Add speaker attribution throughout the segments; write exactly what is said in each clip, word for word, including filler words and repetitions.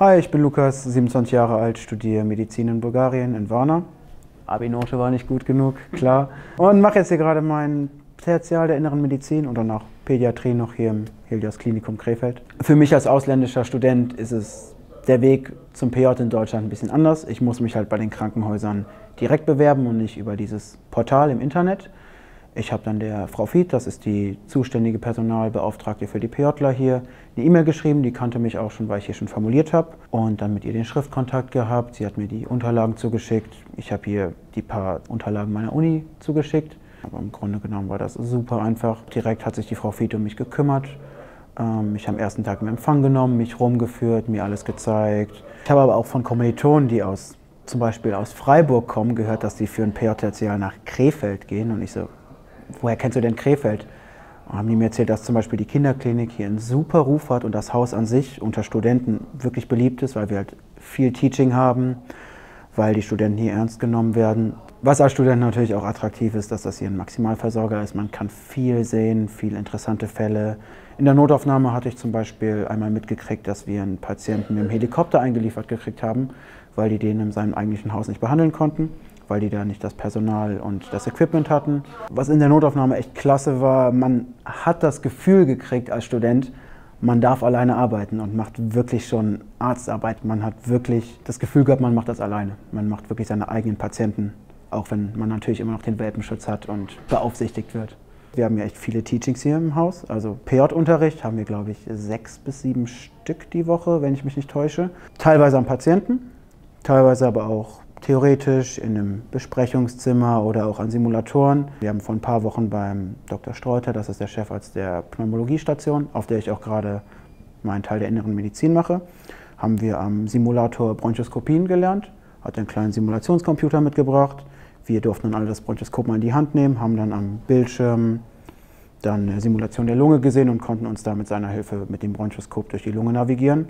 Speaker 1: Hi, ich bin Lukas, siebenundzwanzig Jahre alt, studiere Medizin in Bulgarien, in Varna. Abi-Note war nicht gut genug, klar. Und mache jetzt hier gerade mein Tertial der Inneren Medizin und dann auch Pädiatrie noch hier im Helios Klinikum Krefeld. Für mich als ausländischer Student ist es der Weg zum P J in Deutschland ein bisschen anders. Ich muss mich halt bei den Krankenhäusern direkt bewerben und nicht über dieses Portal im Internet. Ich habe dann der Frau Fied, das ist die zuständige Personalbeauftragte für die PJler hier, eine E-Mail geschrieben, die kannte mich auch schon, weil ich hier schon formuliert habe. Und dann mit ihr den Schriftkontakt gehabt, sie hat mir die Unterlagen zugeschickt. Ich habe hier die paar Unterlagen meiner Uni zugeschickt. Aber im Grunde genommen war das super einfach. Direkt hat sich die Frau Fied um mich gekümmert. Ähm, mich am ersten Tag im Empfang genommen, mich rumgeführt, mir alles gezeigt. Ich habe aber auch von Kommilitonen, die aus, zum Beispiel aus Freiburg kommen, gehört, dass sie für ein P J-Tertial nach Krefeld gehen. Und ich so, woher kennst du denn Krefeld? Und haben die mir erzählt, dass zum Beispiel die Kinderklinik hier einen super Ruf hat und das Haus an sich unter Studenten wirklich beliebt ist, weil wir halt viel Teaching haben, weil die Studenten hier ernst genommen werden. Was als Student natürlich auch attraktiv ist, dass das hier ein Maximalversorger ist. Man kann viel sehen, viele interessante Fälle. In der Notaufnahme hatte ich zum Beispiel einmal mitgekriegt, dass wir einen Patienten mit dem Helikopter eingeliefert gekriegt haben, weil die den in seinem eigentlichen Haus nicht behandeln konnten, weil die da nicht das Personal und das Equipment hatten. Was in der Notaufnahme echt klasse war, man hat das Gefühl gekriegt als Student, man darf alleine arbeiten und macht wirklich schon Arztarbeit. Man hat wirklich das Gefühl gehabt, man macht das alleine. Man macht wirklich seine eigenen Patienten, auch wenn man natürlich immer noch den Welpenschutz hat und beaufsichtigt wird. Wir haben ja echt viele Teachings hier im Haus, also P J-Unterricht haben wir, glaube ich, sechs bis sieben Stück die Woche, wenn ich mich nicht täusche. Teilweise am Patienten, teilweise aber auch theoretisch in einem Besprechungszimmer oder auch an Simulatoren. Wir haben vor ein paar Wochen beim Doktor Streuter, das ist der Chefarzt der Pneumologiestation, auf der ich auch gerade meinen Teil der Inneren Medizin mache, haben wir am Simulator Bronchoskopien gelernt, hat einen kleinen Simulationscomputer mitgebracht. Wir durften dann alle das Bronchoskop mal in die Hand nehmen, haben dann am Bildschirm dann eine Simulation der Lunge gesehen und konnten uns da mit seiner Hilfe mit dem Bronchoskop durch die Lunge navigieren.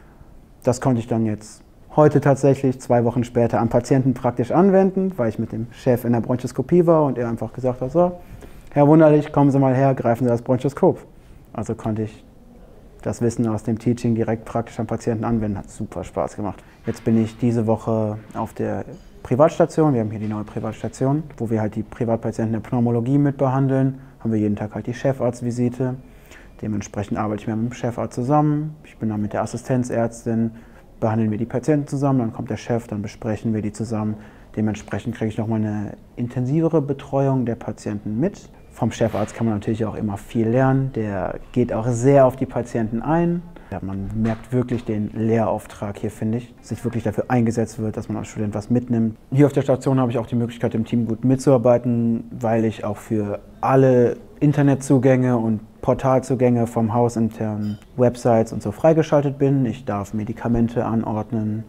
Speaker 1: Das konnte ich dann jetzt heute tatsächlich, zwei Wochen später, am Patienten praktisch anwenden, weil ich mit dem Chef in der Bronchoskopie war und er einfach gesagt hat, so, Herr Wunderlich, kommen Sie mal her, greifen Sie das Bronchoskop. Also konnte ich das Wissen aus dem Teaching direkt praktisch am Patienten anwenden, hat super Spaß gemacht. Jetzt bin ich diese Woche auf der Privatstation, wir haben hier die neue Privatstation, wo wir halt die Privatpatienten der Pneumologie mitbehandeln, haben wir jeden Tag halt die Chefarztvisite. Dementsprechend arbeite ich mir mit dem Chefarzt zusammen, ich bin dann mit der Assistenzärztin, behandeln wir die Patienten zusammen, dann kommt der Chef, dann besprechen wir die zusammen. Dementsprechend kriege ich nochmal eine intensivere Betreuung der Patienten mit. Vom Chefarzt kann man natürlich auch immer viel lernen, der geht auch sehr auf die Patienten ein. Ja, man merkt wirklich den Lehrauftrag hier, finde ich, dass sich wirklich dafür eingesetzt wird, dass man als Student was mitnimmt. Hier auf der Station habe ich auch die Möglichkeit, im Team gut mitzuarbeiten, weil ich auch für alle Internetzugänge und Portalzugänge vom hausinternen Websites und so freigeschaltet bin. Ich darf Medikamente anordnen,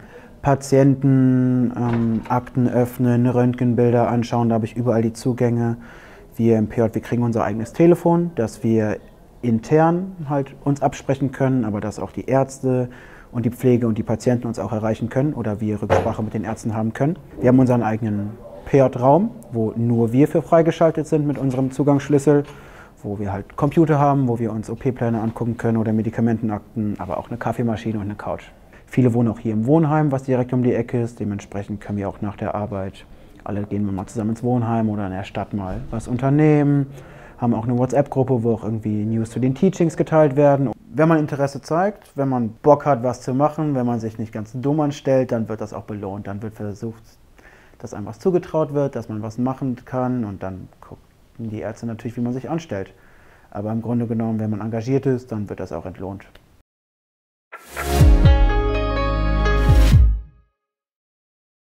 Speaker 1: Patienten, ähm, Akten öffnen, Röntgenbilder anschauen, da habe ich überall die Zugänge. Wir im P J, wir kriegen unser eigenes Telefon, dass wir intern halt uns absprechen können, aber dass auch die Ärzte und die Pflege und die Patienten uns auch erreichen können oder wir Rücksprache mit den Ärzten haben können. Wir haben unseren eigenen P J-Raum, wo nur wir für freigeschaltet sind mit unserem Zugangsschlüssel, wo wir halt Computer haben, wo wir uns O P-Pläne angucken können oder Medikamentenakten, aber auch eine Kaffeemaschine und eine Couch. Viele wohnen auch hier im Wohnheim, was direkt um die Ecke ist. Dementsprechend können wir auch nach der Arbeit, alle gehen wir mal zusammen ins Wohnheim oder in der Stadt mal was unternehmen. Haben auch eine WhatsApp-Gruppe, wo auch irgendwie News zu den Teachings geteilt werden. Wenn man Interesse zeigt, wenn man Bock hat, was zu machen, wenn man sich nicht ganz dumm anstellt, dann wird das auch belohnt. Dann wird versucht, dass einem was zugetraut wird, dass man was machen kann und dann gucken die Ärzte natürlich, wie man sich anstellt. Aber im Grunde genommen, wenn man engagiert ist, dann wird das auch entlohnt.